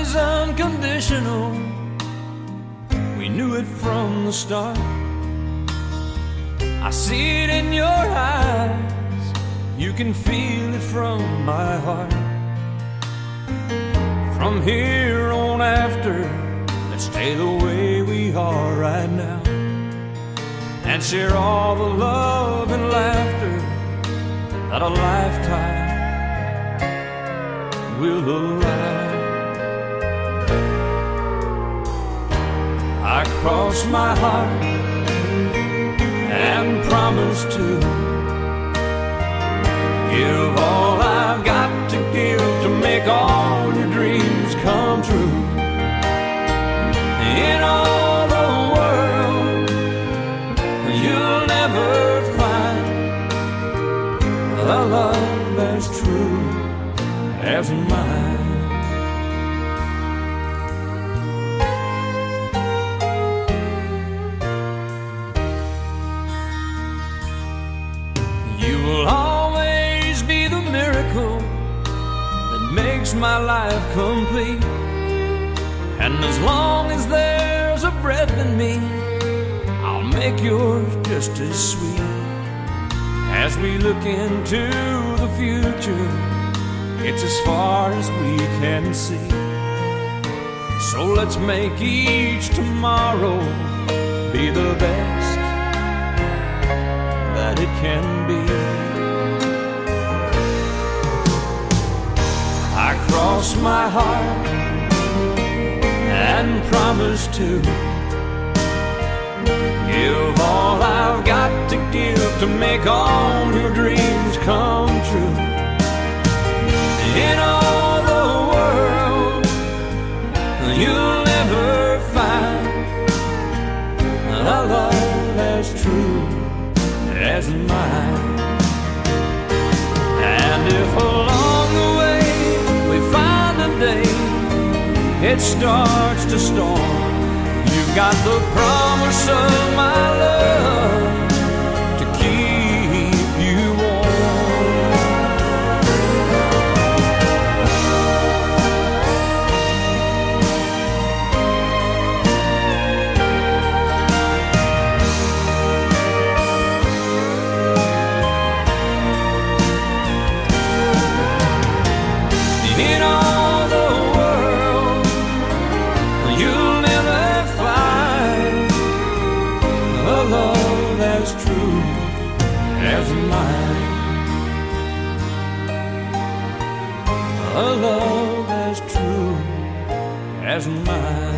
is unconditional. We knew it from the start. I see it in your eyes. You can feel it from my heart. From here on after, let's stay the way we are right now, and share all the love and laughter that a lifetime will allow. I cross my heart and promise to give all I've got to give to make all your dreams come true. In all the world, you'll never find a love as true as mine. You will always be the miracle that makes my life complete. And as long as there's a breath in me, I'll make yours just as sweet. As we look into the future, it's as far as we can see. So let's make each tomorrow be the best that it can be. I cross my heart and promise to give all I've got to give to make all your dreams come true. In all the world, you'll never find a love as true as mine. And if along the way we find a day it starts to storm, you've got the promise of my love to keep you warm. In all the world, you'll never find a love as true as mine. A love as true as mine.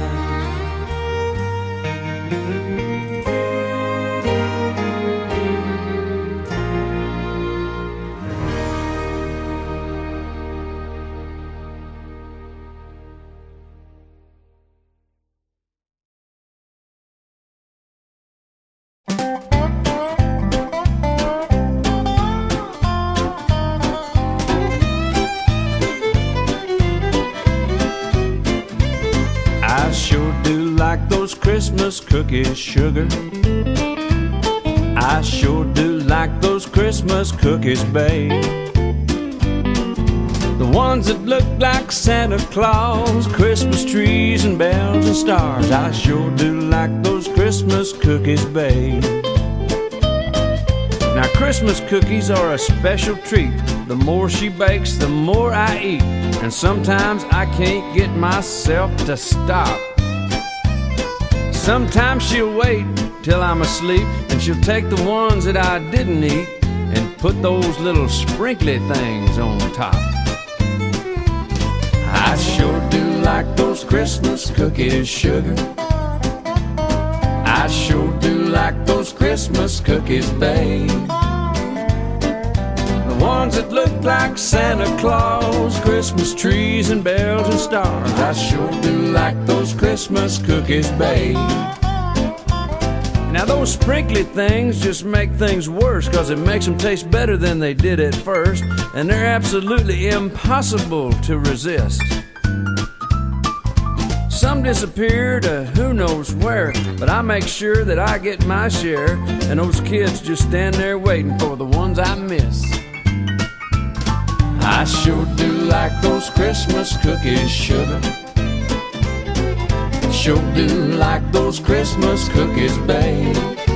I sure do like those Christmas cookies, sugar. I sure do like those Christmas cookies, babe. The ones that look like Santa Claus, Christmas trees and bells and stars. I sure do like those Christmas cookies, babe. Now Christmas cookies are a special treat. The more she bakes, the more I eat. And sometimes I can't get myself to stop. Sometimes she'll wait till I'm asleep, and she'll take the ones that I didn't eat and put those little sprinkly things on top. I sure do like those Christmas cookies, sugar. I sure do like those Christmas cookies, babe. The ones that look like Santa Claus, Christmas trees and bells and stars. I sure do like those Christmas cookies, babe. Now those sprinkly things just make things worse, 'cause it makes them taste better than they did at first, and they're absolutely impossible to resist. Some disappear to who knows where, but I make sure that I get my share, and those kids just stand there waiting for the ones I miss. I sure do like those Christmas cookies, sugar. sure do like those Christmas cookies, babe.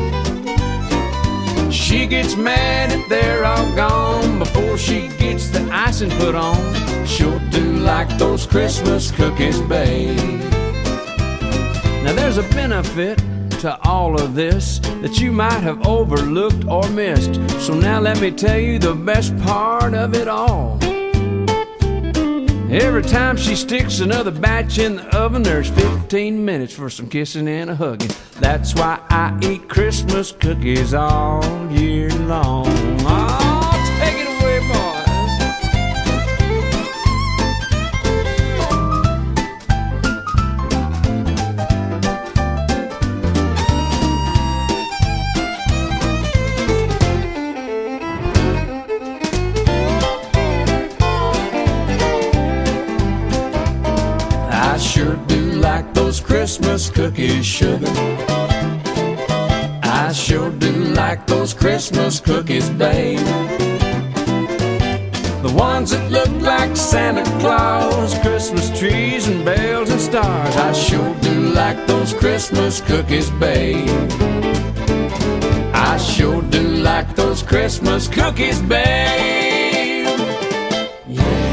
She gets mad if they're all gone before she gets the icing put on. Sure do like those Christmas cookies, babe. Now there's a benefit to all of this that you might have overlooked or missed. So now let me tell you the best part of it all. Every time she sticks another batch in the oven, there's 15 minutes for some kissing and a hugging. That's why I eat Christmas cookies all year long. Oh, take it away, boys. I sure do like those Christmas cookies, sugar. I sure do like those Christmas cookies, babe. The ones that look like Santa Claus, Christmas trees and bells and stars. I sure do like those Christmas cookies, babe. I sure do like those Christmas cookies, babe. Yeah.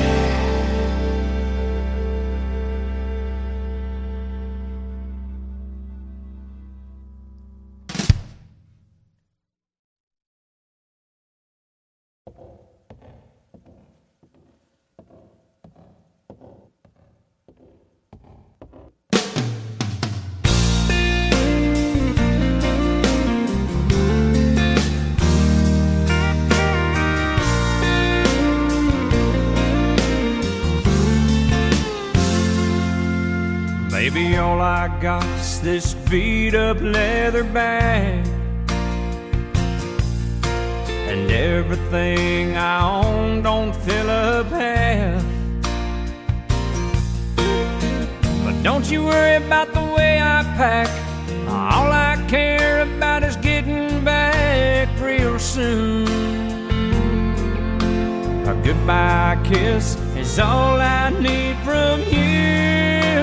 Baby, all I got's this beat-up leather bag, and everything I own don't fill up half. But don't you worry about the way I pack. All I care about is getting back real soon. A goodbye kiss is all I need from you.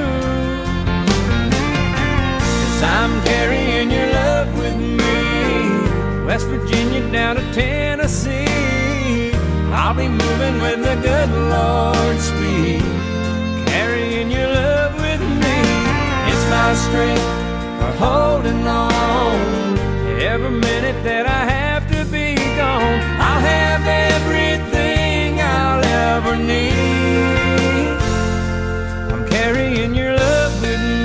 I'm carrying your love with me, West Virginia down to Tennessee. I'll be moving with the good Lord's speed, carrying your love with me. It's my strength for holding on. Every minute that I have to be gone, I'll have everything I'll ever need. I'm carrying your love with me.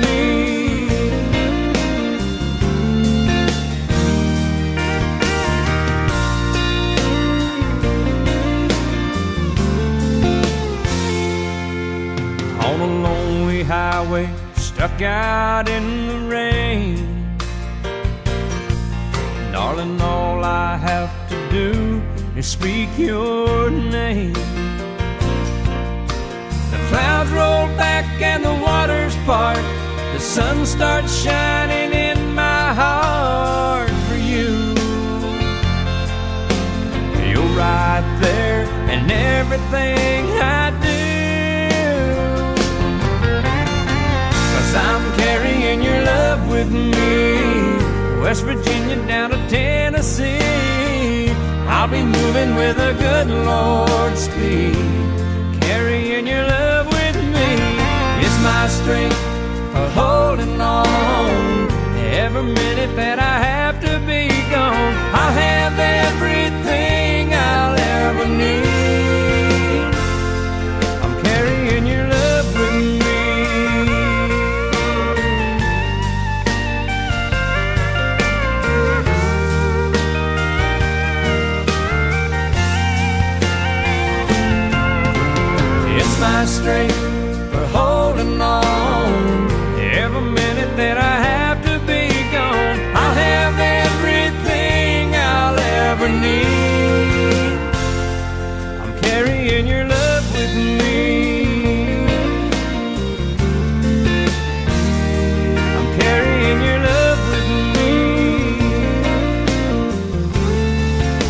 On a lonely highway, stuck out in the rain, darling, all I have to do is speak your name. The clouds roll back and the waters part, the sun starts shining in my heart for you. You're right there in everything I do. I'm carrying your love with me, West Virginia down to Tennessee. I'll be moving with a good Lord's speed, carrying your love with me. It's my strength for holding on. Every minute that I have to be gone, I'll have everything I'll ever need. I'm carrying your love with me. My strength for holding on. Every minute that I have to be gone, I'll have everything I'll ever need. I'm carrying your love with me. I'm carrying your love with me.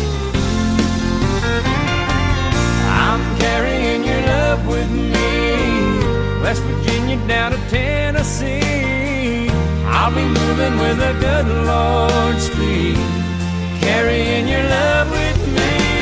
I'm carrying your love with me. I'll be moving with the good Lord's speed, carrying your love with me.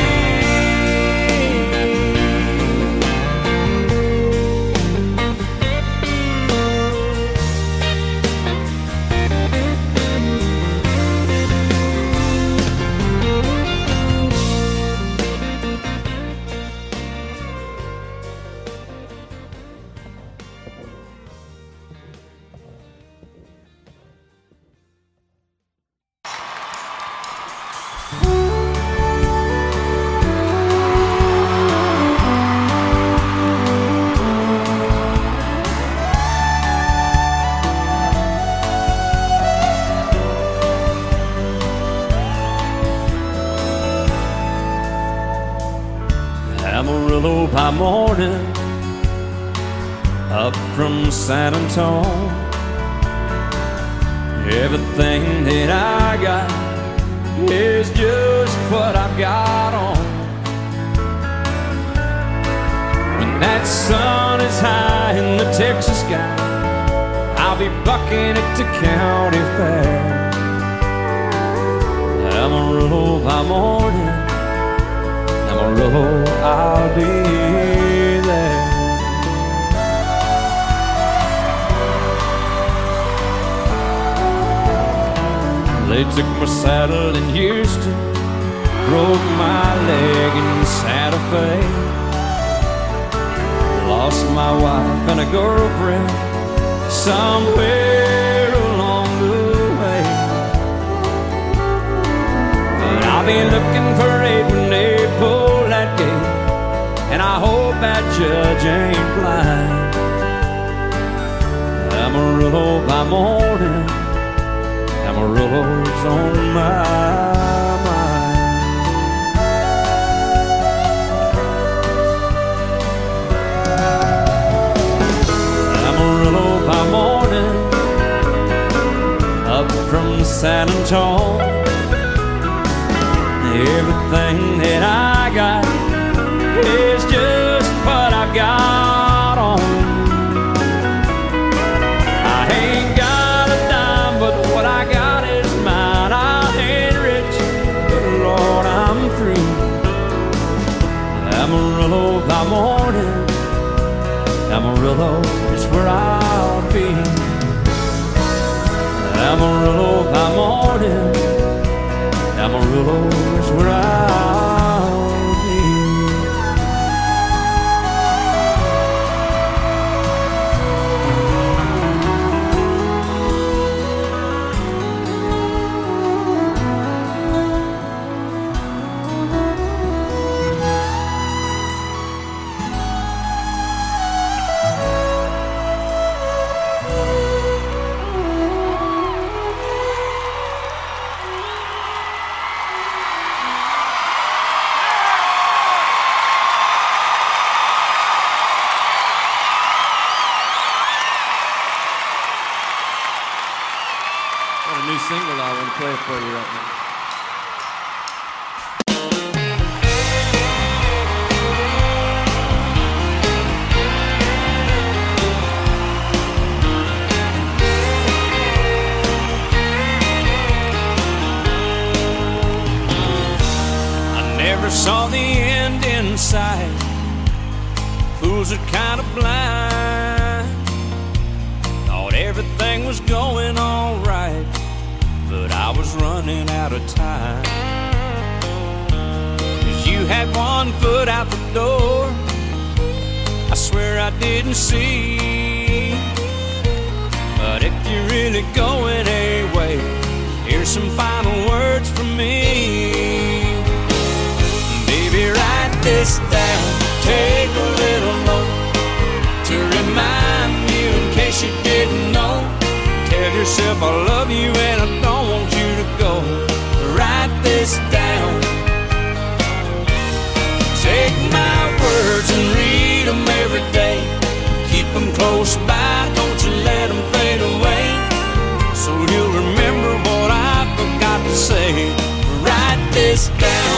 Amarillo by morning, up from San Antonio. Everything that I got is just what I've got on. When that sun is high in the Texas sky, I'll be bucking at the county fair. Amarillo by morning, Amarillo, I'll be there. They took my saddle in Houston, broke my leg in Santa Fe, lost my wife and a girlfriend somewhere along the way. But I'll be looking for Abe when they pull that gate, and I hope that judge ain't blind. Amarillo by morning, Amarillo's on my mind. Amarillo by morning, up from San Antonio. Everything that I got is just what I've got on. I ain't got a dime, but what I got is mine. I ain't rich, but Lord, I'm free. Amarillo by morning, Amarillo is where I'll be. Amarillo by morning, Amarillo is where I'll be. Got a new single I want to play for you right now. I never saw the end in sight. Fools are kind of blind. Thought everything was going all right, but I was running out of time. 'Cause you had one foot out the door, I swear I didn't see. But if you're really going away, here's some final words from me. Baby, write this down, take a little note to remind you in case you didn't know. Tell yourself I love you and I don't want you to go. Write this down. Take my words and read them every day. Keep them close by, don't you let them fade away. So you'll remember what I forgot to say. Write this down.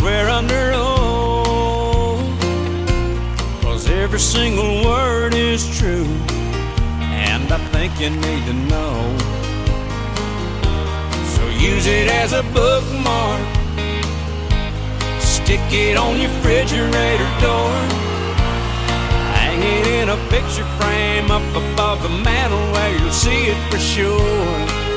swear under oath, 'cause every single word is true, and I think you need to know. So use it as a bookmark, stick it on your refrigerator door, hang it in a picture frame up above the mantel where you'll see it for sure.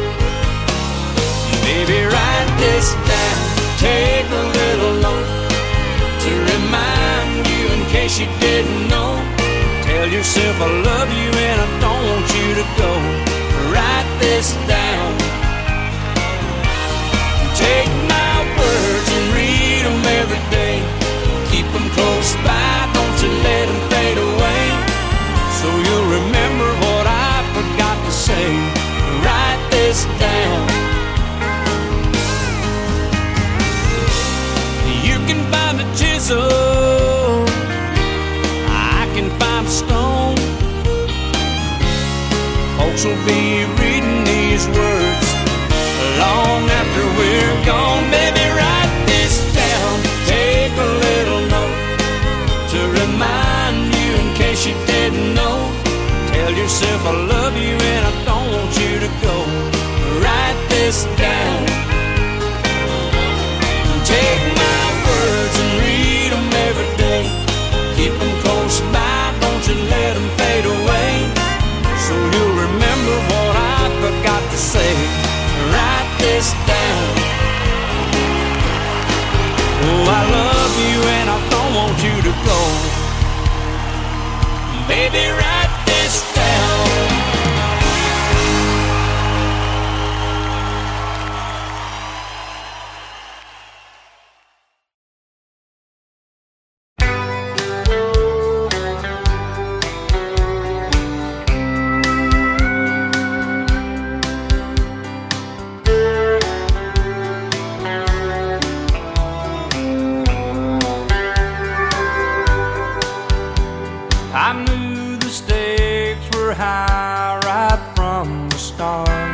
Baby, write this down, take a little note to remind you in case you didn't know. Tell yourself I love you and I don't want you to go. Write this down. Take my words and read them every day. Keep them close by, don't you let them fade away. So you'll remember what I forgot to say. Write this down. You can find a chisel, I can find a stone. Folks will be reading these words long after we're gone. Baby, write this down, take a little note to remind you in case you didn't know. Tell yourself I love you and I don't want you to go. Write this down. Take my words and read them every day. Keep them close by, don't you let them fade away. So you'll remember what I forgot to say. Write this down. Oh, I love you and I don't want you to go. Baby, write this down. I knew the stakes were high right from the start.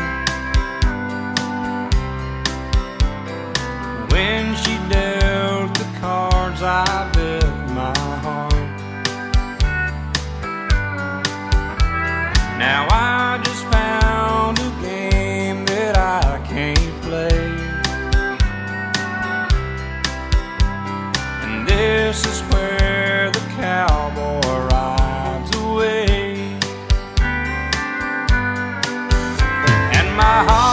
When she dealt the cards, I bet my heart. Now I just found a game that I can't play, and this is where the cowboy rides away, and my heart